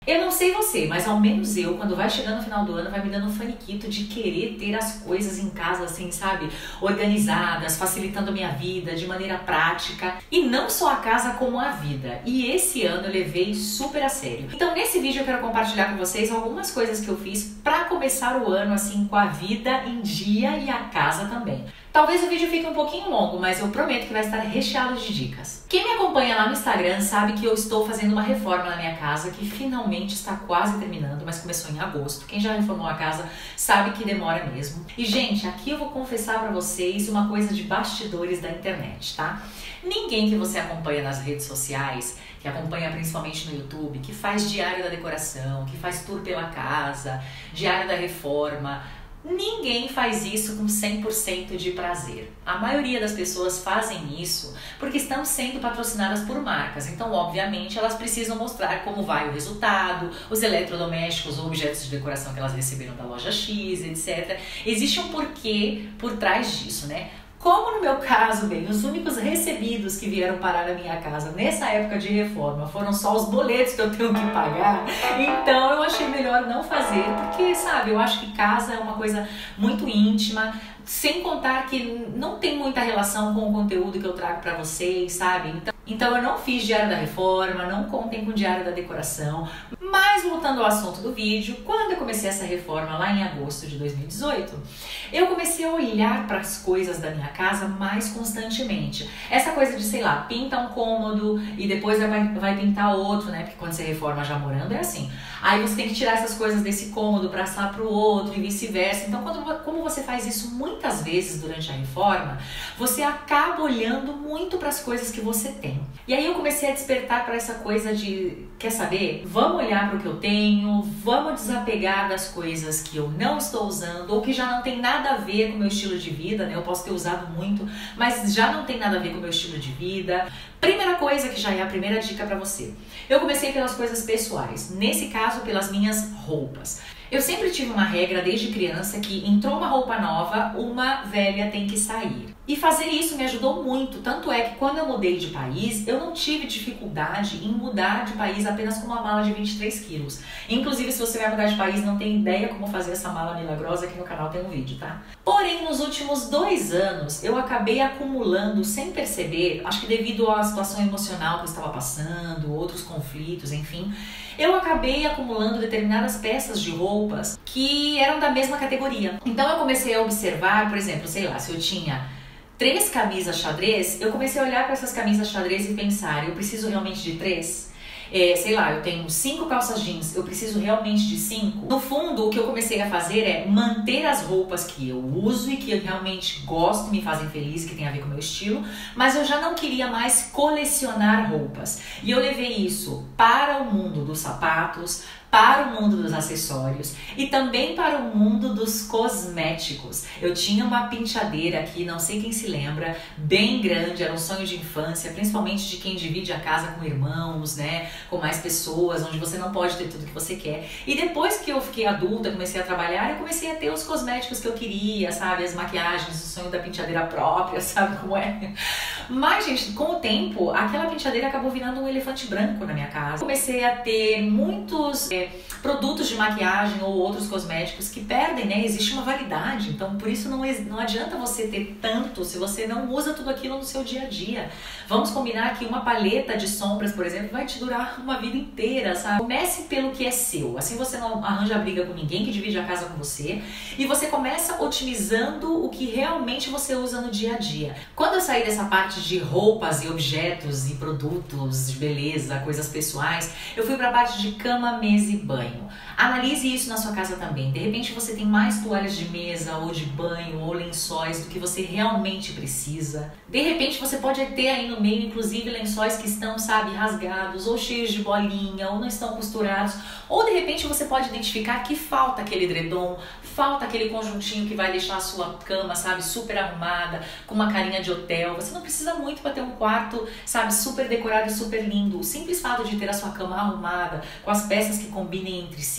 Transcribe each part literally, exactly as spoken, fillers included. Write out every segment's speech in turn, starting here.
Eu não sei você, mas ao menos eu, quando vai chegando no final do ano, vai me dando um faniquito de querer ter as coisas em casa, assim, sabe? Organizadas, facilitando a minha vida de maneira prática. E não só a casa, como a vida. E esse ano eu levei super a sério. Então nesse vídeo eu quero compartilhar com vocês algumas coisas que eu fiz pra começar o ano, assim, com a vida em dia e a casa também. Talvez o vídeo fique um pouquinho longo, mas eu prometo que vai estar recheado de dicas. Quem me acompanha lá no Instagram sabe que eu estou fazendo uma reforma na minha casa que finalmente está quase terminando, mas começou em agosto. Quem já reformou a casa sabe que demora mesmo. E gente, aqui eu vou confessar pra vocês uma coisa de bastidores da internet, tá? Ninguém que você acompanha nas redes sociais, que acompanha principalmente no YouTube, que faz diário da decoração, que faz tour pela casa, diário da reforma, ninguém faz isso com cem por cento de prazer. A maioria das pessoas fazem isso porque estão sendo patrocinadas por marcas. Então, obviamente, elas precisam mostrar como vai o resultado, os eletrodomésticos ou objetos de decoração que elas receberam da loja X, etcétera. Existe um porquê por trás disso, né? Como no meu caso, bem, os únicos recebidos que vieram parar na minha casa nessa época de reforma foram só os boletos que eu tenho que pagar, então eu achei melhor não fazer, porque, sabe, eu acho que casa é uma coisa muito íntima, sem contar que não tem muita relação com o conteúdo que eu trago pra vocês, sabe? Então, então eu não fiz diário da reforma, não contem com diário da decoração. Mas voltando ao assunto do vídeo, quando eu comecei essa reforma lá em agosto de dois mil e dezoito, eu comecei a olhar para as coisas da minha casa mais constantemente. Essa coisa de, sei lá, pinta um cômodo e depois vai, vai pintar outro, né? Porque quando você reforma já morando é assim. Aí você tem que tirar essas coisas desse cômodo para passar para o outro e vice-versa. Então, quando, como você faz isso muitas vezes durante a reforma, você acaba olhando muito para as coisas que você tem. E aí eu comecei a despertar para essa coisa de, quer saber? Vamos olhar para o que eu tenho, vamos desapegar das coisas que eu não estou usando ou que já não tem nada a ver com o meu estilo de vida, né? Eu posso ter usado muito, mas já não tem nada a ver com o meu estilo de vida. Primeira coisa, que já é a primeira dica para você. Eu comecei pelas coisas pessoais, nesse caso pelas minhas roupas. Eu sempre tive uma regra desde criança que entrou uma roupa nova, uma velha tem que sair. E fazer isso me ajudou muito, tanto é que quando eu mudei de país, eu não tive dificuldade em mudar de país apenas com uma mala de vinte e três quilos. Inclusive, se você vai mudar de país e não tem ideia como fazer essa mala milagrosa, aqui no canal tem um vídeo, tá? Porém, nos últimos dois anos, eu acabei acumulando, sem perceber, acho que devido à situação emocional que eu estava passando, outros conflitos, enfim, eu acabei acumulando determinadas peças de roupas que eram da mesma categoria. Então eu comecei a observar, por exemplo, sei lá, se eu tinha três camisas xadrez, eu comecei a olhar para essas camisas xadrez e pensar, eu preciso realmente de três? É, sei lá, eu tenho cinco calças jeans, eu preciso realmente de cinco? No fundo, o que eu comecei a fazer é manter as roupas que eu uso e que eu realmente gosto, me fazem feliz, que tem a ver com o meu estilo, mas eu já não queria mais colecionar roupas. E eu levei isso para o mundo dos sapatos, para o mundo dos acessórios e também para o mundo dos cosméticos. Eu tinha uma penteadeira aqui, não sei quem se lembra, bem grande, era um sonho de infância, principalmente de quem divide a casa com irmãos, né, com mais pessoas, onde você não pode ter tudo que você quer. E depois que eu fiquei adulta, comecei a trabalhar, eu comecei a ter os cosméticos que eu queria, sabe, as maquiagens, o sonho da penteadeira própria, sabe como é? Mas, gente, com o tempo, aquela penteadeira acabou virando um elefante branco na minha casa. Comecei a ter muitos é, produtos de maquiagem ou outros cosméticos que perdem, né? Existe uma validade, então por isso não, não adianta você ter tanto se você não usa tudo aquilo no seu dia a dia. Vamos combinar que uma paleta de sombras, por exemplo, vai te durar uma vida inteira, sabe? Comece pelo que é seu, assim você não arranja briga com ninguém que divide a casa com você e você começa otimizando o que realmente você usa no dia a dia. Quando eu saí dessa parte de roupas e objetos e produtos de beleza, coisas pessoais, eu fui para a parte de cama, mesa e banho. Analise isso na sua casa também. De repente você tem mais toalhas de mesa ou de banho ou lençóis do que você realmente precisa. De repente você pode ter aí no meio, inclusive, lençóis que estão, sabe, rasgados ou cheios de bolinha ou não estão costurados. Ou de repente você pode identificar que falta aquele edredom, falta aquele conjuntinho que vai deixar a sua cama, sabe, super arrumada, com uma carinha de hotel. Você não precisa muito para ter um quarto, sabe, super decorado e super lindo. O simples fato de ter a sua cama arrumada, com as peças que combinem entre si,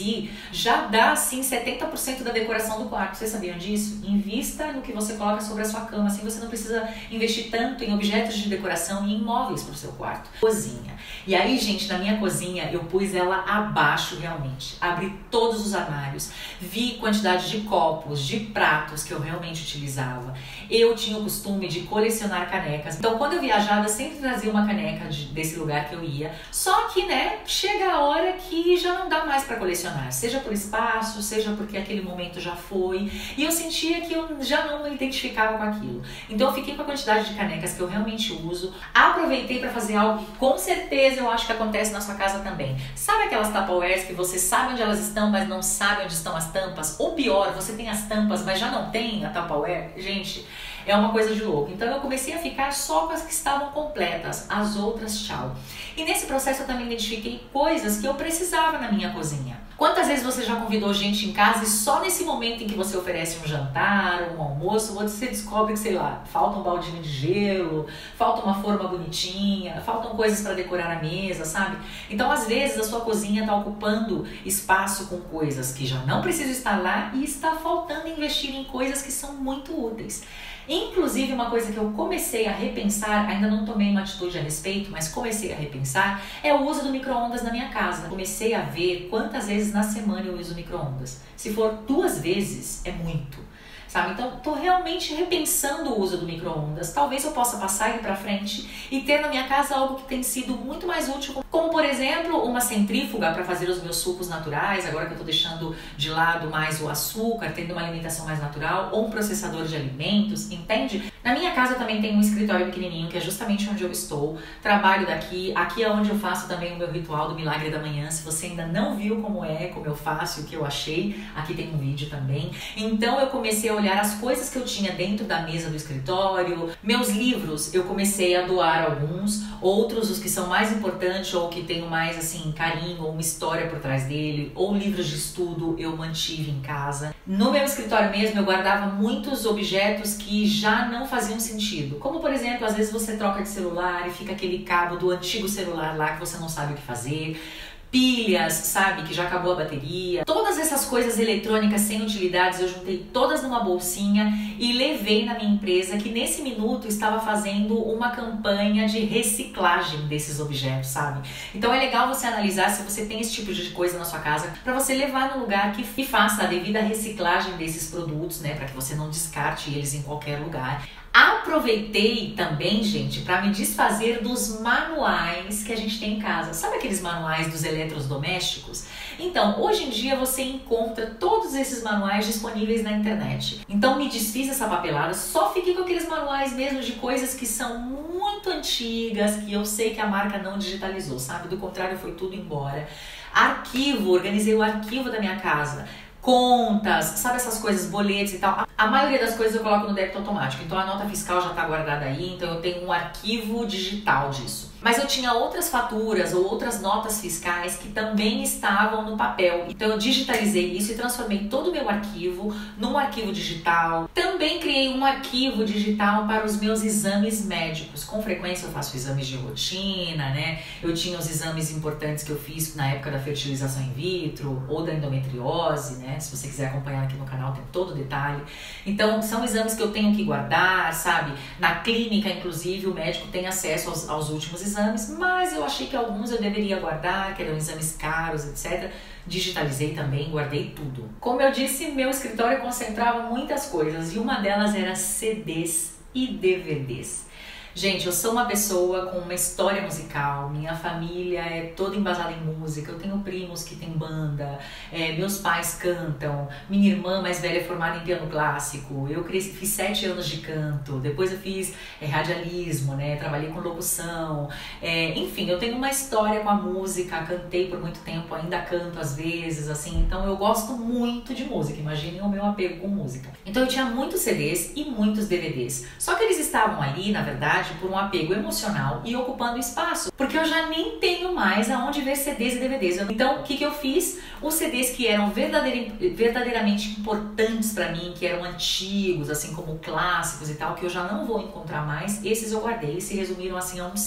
si já dá assim setenta por cento da decoração do quarto. Vocês sabiam disso? Invista no que você coloca sobre a sua cama, assim você não precisa investir tanto em objetos de decoração e em móveis para o seu quarto. Cozinha. E aí, gente, na minha cozinha eu pus ela abaixo realmente. Abri todos os armários, vi quantidade de copos, de pratos que eu realmente utilizava. Eu tinha o costume de colecionar canecas. Então, quando eu viajava, eu sempre trazia uma caneca de, desse lugar que eu ia. Só que, né, chega a hora que já não dá mais para colecionar. Seja por espaço, seja porque aquele momento já foi. E eu sentia que eu já não me identificava com aquilo. Então, eu fiquei com a quantidade de canecas que eu realmente uso. Aproveitei para fazer algo que, com certeza, eu acho que acontece na sua casa também. Sabe aquelas Tupperwares que você sabe onde elas estão, mas não sabe onde estão as tampas? Ou pior, você tem as tampas, mas já não tem a Tupperware? Gente, é uma coisa de louco. Então eu comecei a ficar só com as que estavam completas, as outras tchau. E nesse processo eu também identifiquei coisas que eu precisava na minha cozinha. Quantas vezes você já convidou gente em casa e só nesse momento em que você oferece um jantar, um almoço, você descobre que, sei lá, falta um baldinho de gelo, falta uma forma bonitinha, faltam coisas para decorar a mesa, sabe? Então, às vezes, a sua cozinha está ocupando espaço com coisas que já não precisam estar lá e está faltando investir em coisas que são muito úteis. Inclusive, uma coisa que eu comecei a repensar, ainda não tomei uma atitude a respeito, mas comecei a repensar, é o uso do micro-ondas na minha casa. Comecei a ver quantas vezes na semana eu uso micro-ondas. Se for duas vezes, é muito. Sabe? Então, estou realmente repensando o uso do micro-ondas. Talvez eu possa passar ele para frente e ter na minha casa algo que tem sido muito mais útil, como, por exemplo, uma centrífuga para fazer os meus sucos naturais, agora que eu estou deixando de lado mais o açúcar, tendo uma alimentação mais natural, ou um processador de alimentos, entende? Na minha casa também tem um escritório pequenininho, que é justamente onde eu estou, trabalho daqui, aqui é onde eu faço também o meu ritual do milagre da manhã. Se você ainda não viu como é, como eu faço, o que eu achei, aqui tem um vídeo também. Então eu comecei a olhar as coisas que eu tinha dentro da mesa do escritório. Meus livros, eu comecei a doar alguns, outros, os que são mais importantes ou que tenho mais assim carinho ou uma história por trás dele, ou livros de estudo eu mantive em casa. No meu escritório mesmo eu guardava muitos objetos que já não faziam sentido, como por exemplo, às vezes você troca de celular e fica aquele cabo do antigo celular lá que você não sabe o que fazer. Pilhas, sabe, que já acabou a bateria. Todas essas coisas eletrônicas sem utilidades eu juntei todas numa bolsinha e levei na minha empresa, que nesse minuto estava fazendo uma campanha de reciclagem desses objetos, sabe? Então é legal você analisar se você tem esse tipo de coisa na sua casa para você levar no lugar que faça a devida reciclagem desses produtos, né, para que você não descarte eles em qualquer lugar. Aproveitei também, gente, para me desfazer dos manuais que a gente tem em casa. Sabe aqueles manuais dos eletrodomésticos? Então, hoje em dia você encontra todos esses manuais disponíveis na internet. Então, me desfiz essa papelada, só fiquei com aqueles manuais mesmo de coisas que são muito antigas, que eu sei que a marca não digitalizou, sabe? Do contrário, foi tudo embora. Arquivo, organizei o arquivo da minha casa. Contas, sabe essas coisas, boletos e tal. A maioria das coisas eu coloco no débito automático, então a nota fiscal já está guardada aí, então eu tenho um arquivo digital disso. Mas eu tinha outras faturas ou outras notas fiscais que também estavam no papel. Então eu digitalizei isso e transformei todo o meu arquivo num arquivo digital. Também criei um arquivo digital para os meus exames médicos. Com frequência eu faço exames de rotina, né? Eu tinha os exames importantes que eu fiz na época da fertilização in vitro ou da endometriose, né? Se você quiser acompanhar aqui no canal tem todo o detalhe. Então são exames que eu tenho que guardar, sabe? Na clínica, inclusive, o médico tem acesso aos, aos últimos exames, mas eu achei que alguns eu deveria guardar, que eram exames caros, etcétera. Digitalizei também, guardei tudo. Como eu disse, meu escritório concentrava muitas coisas e uma delas era C Ds e D V Ds. Gente, eu sou uma pessoa com uma história musical, minha família é toda embasada em música, eu tenho primos que têm banda, é, meus pais cantam, minha irmã mais velha é formada em piano clássico, eu cresci, fiz sete anos de canto, depois eu fiz é, radialismo, né, trabalhei com locução, é, enfim, eu tenho uma história com a música, cantei por muito tempo, ainda canto às vezes, assim, então eu gosto muito de música, imaginem o meu apego com música. Então eu tinha muitos C Ds e muitos D V Ds, só que eles estavam ali, na verdade, por um apego emocional e ocupando espaço, porque eu já nem tenho mais aonde ver C Ds e D V Ds. Então, o que, que eu fiz? Os C Ds que eram verdadeir, verdadeiramente importantes para mim, que eram antigos, assim como clássicos e tal, que eu já não vou encontrar mais, esses eu guardei e se resumiram assim a uns cinco.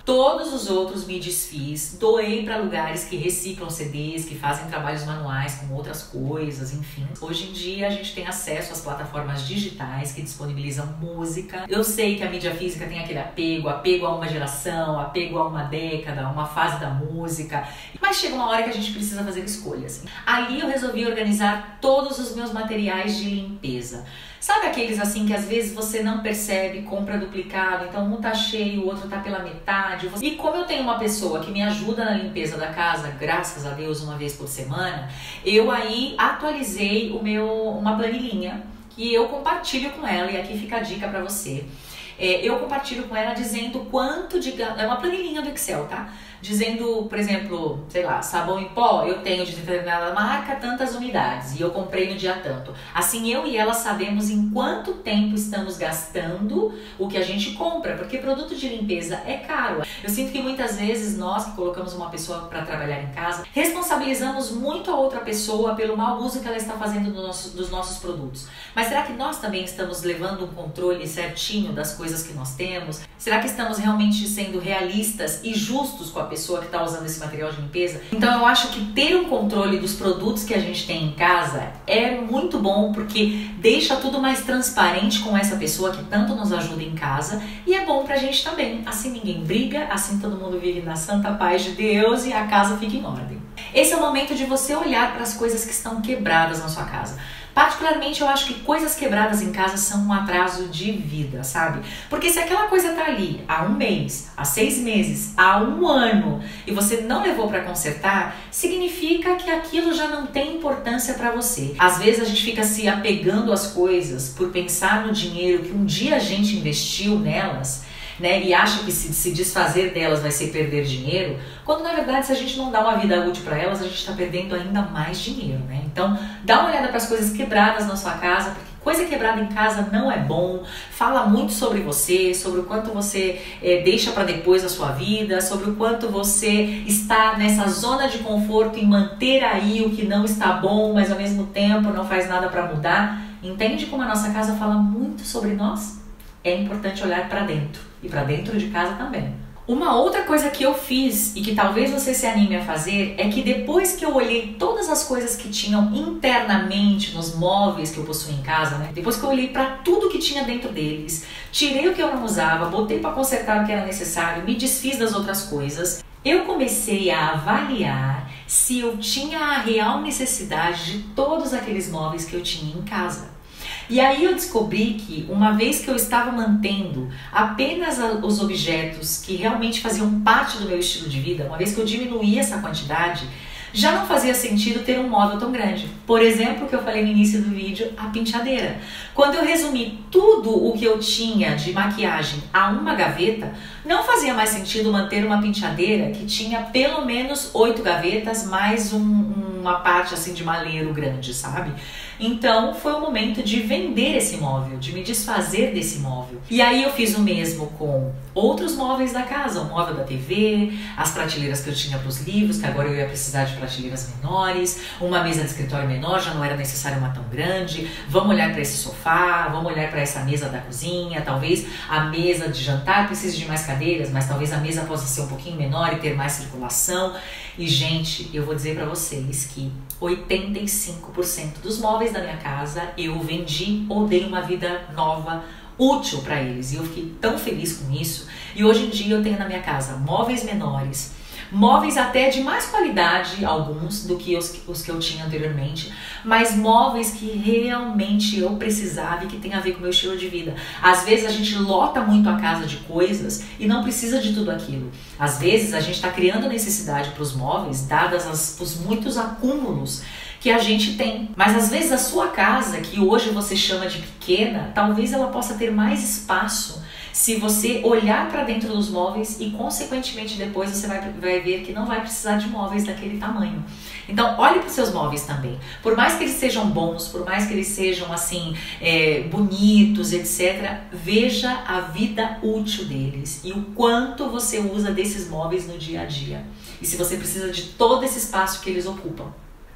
Todos os outros me desfiz, doei para lugares que reciclam C Ds, que fazem trabalhos manuais com outras coisas, enfim. Hoje em dia a gente tem acesso às plataformas digitais que disponibilizam música. Eu sei que a mídia física tem aquele apego, apego a uma geração, apego a uma década, a uma fase da música, mas chega uma hora que a gente precisa fazer escolhas. Ali eu resolvi organizar todos os meus materiais de limpeza. Sabe aqueles assim que às vezes você não percebe, compra duplicado, então um tá cheio, o outro tá pela metade. E como eu tenho uma pessoa que me ajuda na limpeza da casa, graças a Deus, uma vez por semana, eu aí atualizei o meu, uma planilhinha que eu compartilho com ela, e aqui fica a dica pra você. É, eu compartilho com ela dizendo quanto de... É uma planilhinha do Excel, tá? Dizendo, por exemplo, sei lá, sabão em pó, eu tenho de determinada marca tantas unidades e eu comprei no dia tanto. Assim, eu e ela sabemos em quanto tempo estamos gastando o que a gente compra, porque produto de limpeza é caro. Eu sinto que muitas vezes nós que colocamos uma pessoa para trabalhar em casa, responsabilizamos muito a outra pessoa pelo mau uso que ela está fazendo do nosso, dos nossos produtos. Mas será que nós também estamos levando um controle certinho das coisas que nós temos? Será que estamos realmente sendo realistas e justos com a pessoa que está usando esse material de limpeza? Então eu acho que ter um controle dos produtos que a gente tem em casa é muito bom, porque deixa tudo mais transparente com essa pessoa que tanto nos ajuda em casa, e é bom pra gente também. Assim ninguém briga, assim todo mundo vive na santa paz de Deus e a casa fica em ordem. Esse é o momento de você olhar para as coisas que estão quebradas na sua casa. Particularmente, eu acho que coisas quebradas em casa são um atraso de vida, sabe? Porque se aquela coisa tá ali há um mês, há seis meses, há um ano, e você não levou para consertar, significa que aquilo já não tem importância para você. Às vezes a gente fica se apegando às coisas por pensar no dinheiro que um dia a gente investiu nelas, né, e acha que se, se desfazer delas vai ser perder dinheiro, quando na verdade se a gente não dá uma vida útil para elas, a gente está perdendo ainda mais dinheiro, né? Então dá uma olhada para as coisas quebradas na sua casa, porque coisa quebrada em casa não é bom, fala muito sobre você, sobre o quanto você é, deixa para depois a sua vida, sobre o quanto você está nessa zona de conforto em manter aí o que não está bom, mas ao mesmo tempo não faz nada para mudar. Entende como a nossa casa fala muito sobre nós? É importante olhar para dentro. E para dentro de casa também. Uma outra coisa que eu fiz e que talvez você se anime a fazer é que depois que eu olhei todas as coisas que tinham internamente nos móveis que eu possuo em casa, né? Depois que eu olhei para tudo que tinha dentro deles, tirei o que eu não usava, botei para consertar o que era necessário, me desfiz das outras coisas, eu comecei a avaliar se eu tinha a real necessidade de todos aqueles móveis que eu tinha em casa. E aí eu descobri que, uma vez que eu estava mantendo apenas os objetos que realmente faziam parte do meu estilo de vida, uma vez que eu diminuí essa quantidade, já não fazia sentido ter um móvel tão grande. Por exemplo, o que eu falei no início do vídeo, a penteadeira. Quando eu resumi tudo o que eu tinha de maquiagem a uma gaveta, não fazia mais sentido manter uma penteadeira que tinha pelo menos oito gavetas, mais um, uma parte assim de malheiro grande, sabe? Então foi o momento de vender esse móvel, de me desfazer desse móvel. E aí eu fiz o mesmo com outros móveis da casa, o móvel da T V, as prateleiras que eu tinha para os livros, que agora eu ia precisar de prateleiras menores, uma mesa de escritório menor, já não era necessário uma tão grande. Vamos olhar para esse sofá, vamos olhar para essa mesa da cozinha, talvez a mesa de jantar precise de mais cadeiras, mas talvez a mesa possa ser um pouquinho menor e ter mais circulação. E gente, eu vou dizer para vocês que oitenta e cinco por cento dos móveis da minha casa eu vendi ou dei uma vida nova, útil para eles. E eu fiquei tão feliz com isso. E hoje em dia eu tenho na minha casa móveis menores, móveis até de mais qualidade, alguns, do que os, os que eu tinha anteriormente, mas móveis que realmente eu precisava e que tem a ver com o meu estilo de vida. Às vezes a gente lota muito a casa de coisas e não precisa de tudo aquilo. Às vezes a gente está criando necessidade para os móveis, dadas as, os muitos acúmulos que a gente tem. Mas às vezes a sua casa, que hoje você chama de pequena, talvez ela possa ter mais espaço se você olhar para dentro dos móveis e, consequentemente, depois você vai, vai ver que não vai precisar de móveis daquele tamanho. Então, olhe para os seus móveis também. Por mais que eles sejam bons, por mais que eles sejam, assim, é, bonitos, etcétera, veja a vida útil deles e o quanto você usa desses móveis no dia a dia. E se você precisa de todo esse espaço que eles ocupam.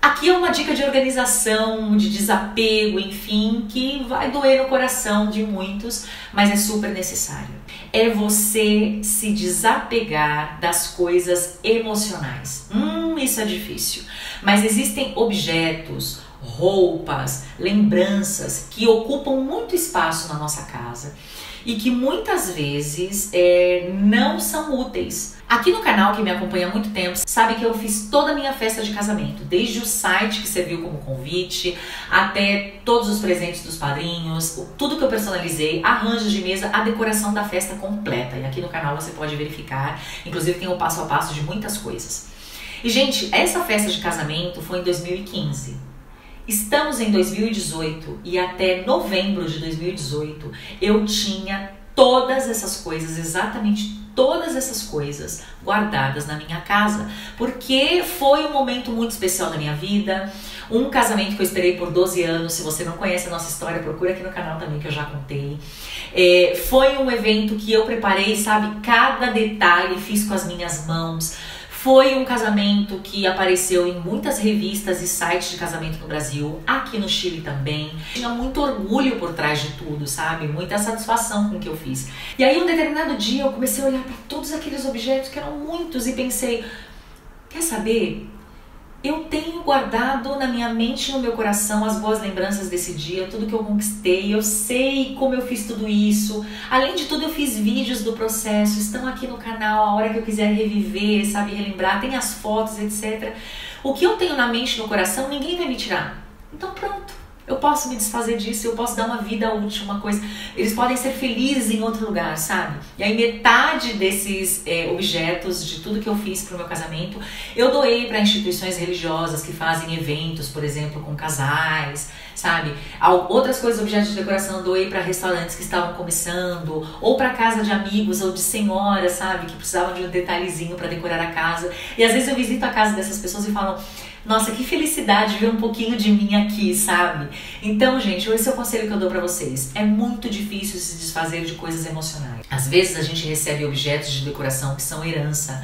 Aqui é uma dica de organização, de desapego, enfim, que vai doer no coração de muitos, mas é super necessário. É você se desapegar das coisas emocionais. Hum, isso é difícil. Mas existem objetos, roupas, lembranças que ocupam muito espaço na nossa casa e que muitas vezes é, não são úteis. Aqui no canal, que me acompanha há muito tempo, sabe que eu fiz toda a minha festa de casamento, desde o site que serviu como convite, até todos os presentes dos padrinhos, tudo que eu personalizei, arranjos de mesa, a decoração da festa completa. E aqui no canal você pode verificar, inclusive tem o passo a passo de muitas coisas. E gente, essa festa de casamento foi em dois mil e quinze. Estamos em dois mil e dezoito e até novembro de dois mil e dezoito eu tinha todas essas coisas, exatamente todas essas coisas guardadas na minha casa, porque foi um momento muito especial da minha vida, um casamento que eu esperei por doze anos. Se você não conhece a nossa história, procura aqui no canal também que eu já contei. É, foi um evento que eu preparei, sabe, cada detalhe fiz com as minhas mãos. Foi um casamento que apareceu em muitas revistas e sites de casamento no Brasil, aqui no Chile também. Tinha muito orgulho por trás de tudo, sabe? Muita satisfação com o que eu fiz. E aí, um determinado dia, eu comecei a olhar para todos aqueles objetos, que eram muitos, e pensei, quer saber? Eu tenho guardado na minha mente e no meu coração as boas lembranças desse dia, tudo que eu conquistei, eu sei como eu fiz tudo isso. Além de tudo, eu fiz vídeos do processo, estão aqui no canal, a hora que eu quiser reviver, sabe, relembrar, tem as fotos, etcétera. O que eu tenho na mente e no coração, ninguém vai me tirar. Então pronto, eu posso me desfazer disso, eu posso dar uma vida útil, uma coisa. Eles podem ser felizes em outro lugar, sabe? E aí metade desses é, objetos, de tudo que eu fiz pro meu casamento, eu doei para instituições religiosas que fazem eventos, por exemplo, com casais, sabe? Outras coisas, objetos de decoração, eu doei para restaurantes que estavam começando, ou para casa de amigos ou de senhoras, sabe? Que precisavam de um detalhezinho para decorar a casa. E às vezes eu visito a casa dessas pessoas e falo, nossa, que felicidade ver um pouquinho de mim aqui, sabe? Então, gente, esse é o conselho que eu dou pra vocês. É muito difícil se desfazer de coisas emocionais. Às vezes a gente recebe objetos de decoração que são herança,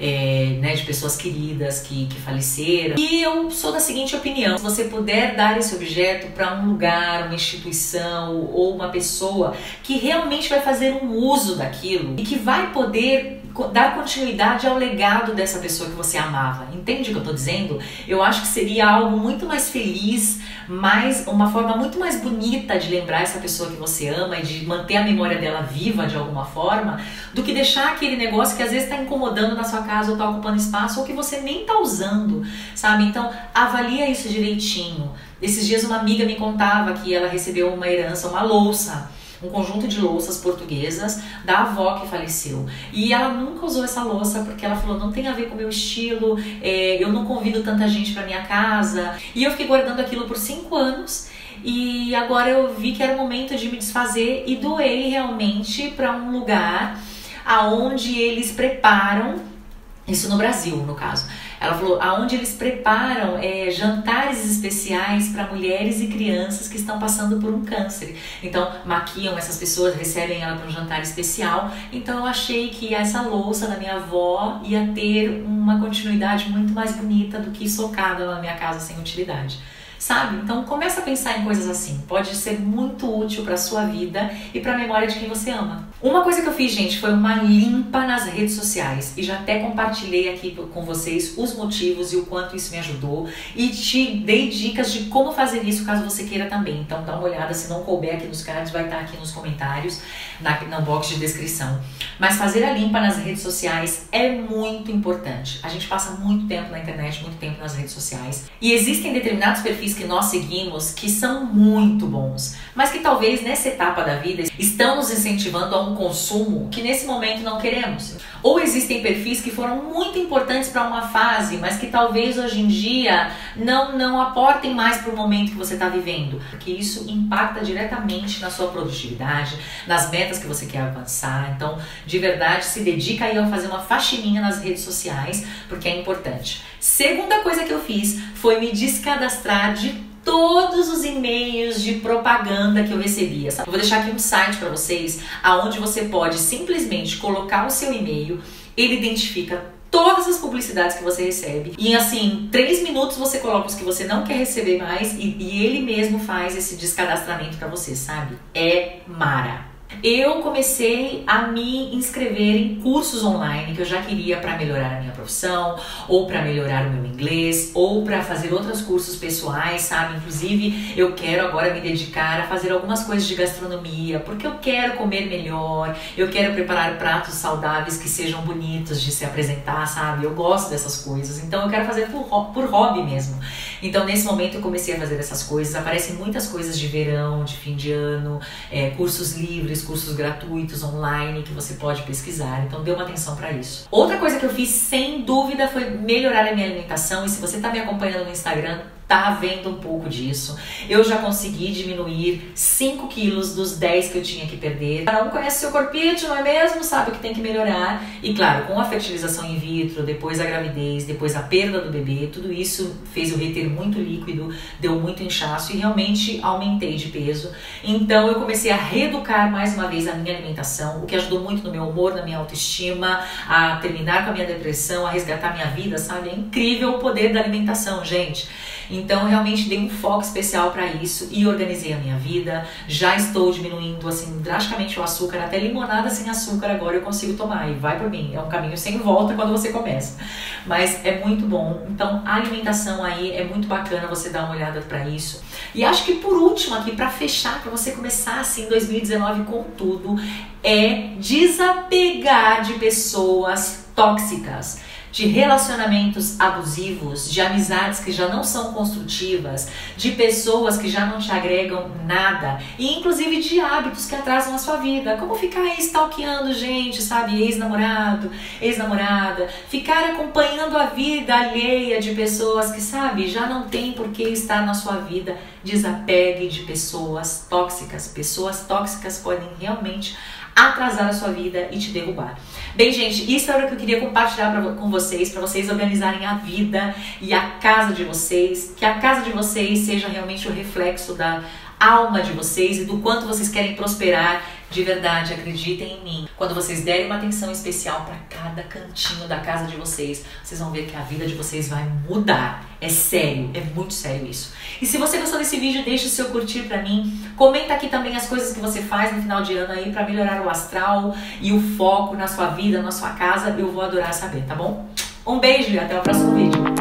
é, né, de pessoas queridas que, que faleceram. E eu sou da seguinte opinião: se você puder dar esse objeto para um lugar, uma instituição ou uma pessoa que realmente vai fazer um uso daquilo e que vai poder dar continuidade ao legado dessa pessoa que você amava. Entende o que eu tô dizendo? Eu acho que seria algo muito mais feliz, mais, uma forma muito mais bonita de lembrar essa pessoa que você ama e de manter a memória dela viva de alguma forma, do que deixar aquele negócio que às vezes está incomodando na sua casa ou está ocupando espaço ou que você nem está usando, sabe? Então, avalia isso direitinho. Esses dias uma amiga me contava que ela recebeu uma herança, uma louça, um conjunto de louças portuguesas da avó que faleceu. E ela nunca usou essa louça porque ela falou, não tem a ver com o meu estilo, é, eu não convido tanta gente para minha casa. E eu fiquei guardando aquilo por cinco anos e agora eu vi que era o momento de me desfazer e doei realmente para um lugar aonde eles preparam, isso no Brasil no caso, ela falou, aonde eles preparam é, jantares especiais para mulheres e crianças que estão passando por um câncer. Então, maquiam essas pessoas, recebem ela para um jantar especial. Então, eu achei que essa louça da minha avó ia ter uma continuidade muito mais bonita do que socada na minha casa sem utilidade. Sabe? Então começa a pensar em coisas assim. Pode ser muito útil para sua vida e para a memória de quem você ama. Uma coisa que eu fiz, gente, foi uma limpa nas redes sociais. E já até compartilhei aqui com vocês os motivos e o quanto isso me ajudou. E te dei dicas de como fazer isso caso você queira também. Então dá uma olhada, se não couber aqui nos cards, vai estar aqui nos comentários, na, no box de descrição. Mas fazer a limpa nas redes sociais é muito importante. A gente passa muito tempo na internet, muito tempo nas redes sociais. E existem determinados perfis que nós seguimos que são muito bons, mas que talvez nessa etapa da vida estão nos incentivando a um consumo que nesse momento não queremos. Ou existem perfis que foram muito importantes para uma fase, mas que talvez hoje em dia não, não aportem mais para o momento que você está vivendo, porque isso impacta diretamente na sua produtividade, nas metas que você quer avançar. Então, de verdade, se dedica aí a fazer uma faxininha nas redes sociais, porque é importante. Segunda coisa que eu fiz foi me descadastrar de todos os e-mails de propaganda que eu recebia. Eu vou deixar aqui um site para vocês, aonde você pode simplesmente colocar o seu e-mail, ele identifica todas as publicidades que você recebe. E assim, em três minutos você coloca os que você não quer receber mais e, e ele mesmo faz esse descadastramento pra você, sabe? É mara. Eu comecei a me inscrever em cursos online que eu já queria para melhorar a minha profissão, ou para melhorar o meu inglês, ou para fazer outros cursos pessoais, sabe? Inclusive, eu quero agora me dedicar a fazer algumas coisas de gastronomia, porque eu quero comer melhor, eu quero preparar pratos saudáveis que sejam bonitos de se apresentar, sabe? Eu gosto dessas coisas, então eu quero fazer por, por hobby mesmo. Então, nesse momento, eu comecei a fazer essas coisas. Aparecem muitas coisas de verão, de fim de ano, é, cursos livres, cursos gratuitos online que você pode pesquisar, então dê uma atenção para isso. Outra coisa que eu fiz sem dúvida foi melhorar a minha alimentação, e se você tá me acompanhando no Instagram, tá vendo um pouco disso. Eu já consegui diminuir cinco quilos dos dez que eu tinha que perder. Cada um conhece seu corpite, não é mesmo? Sabe o que tem que melhorar. E claro, com a fertilização in vitro, depois a gravidez, depois a perda do bebê, tudo isso fez eu reter muito líquido, deu muito inchaço e realmente aumentei de peso. Então eu comecei a reeducar mais uma vez a minha alimentação, o que ajudou muito no meu humor, na minha autoestima, a terminar com a minha depressão, a resgatar minha vida, sabe? É incrível o poder da alimentação, gente. Então eu realmente dei um foco especial para isso e organizei a minha vida. Já estou diminuindo assim drasticamente o açúcar, até limonada sem açúcar agora eu consigo tomar, e vai por mim, é um caminho sem volta quando você começa, mas é muito bom. Então a alimentação aí é muito bacana você dar uma olhada para isso. E acho que por último aqui, para fechar, para você começar assim dois mil e dezenove com tudo, é desapegar de pessoas tóxicas, de relacionamentos abusivos, de amizades que já não são construtivas, de pessoas que já não te agregam nada, e inclusive de hábitos que atrasam a sua vida, como ficar aí stalkeando gente, sabe, ex-namorado, ex-namorada, ficar acompanhando a vida alheia de pessoas que, sabe, já não tem por que estar na sua vida. Desapegue de pessoas tóxicas. Pessoas tóxicas podem realmente atrasar a sua vida e te derrubar. Bem, gente, isso era o que eu queria compartilhar pra, com vocês, para vocês organizarem a vida e a casa de vocês, que a casa de vocês seja realmente o reflexo da alma de vocês e do quanto vocês querem prosperar de verdade. Acreditem em mim. Quando vocês derem uma atenção especial para cada cantinho da casa de vocês, vocês vão ver que a vida de vocês vai mudar. É sério, é muito sério isso. E se você gostou desse vídeo, deixa o seu curtir pra mim. Comenta aqui também as coisas que você faz no final de ano aí pra melhorar o astral e o foco na sua vida, na sua casa. Eu vou adorar saber, tá bom? Um beijo e até o próximo vídeo.